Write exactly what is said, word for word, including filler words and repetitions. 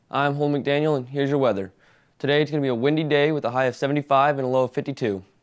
I'm Holden McDaniel, and here's your weather. Today it's going to be a windy day with a high of seventy-five and a low of fifty-two.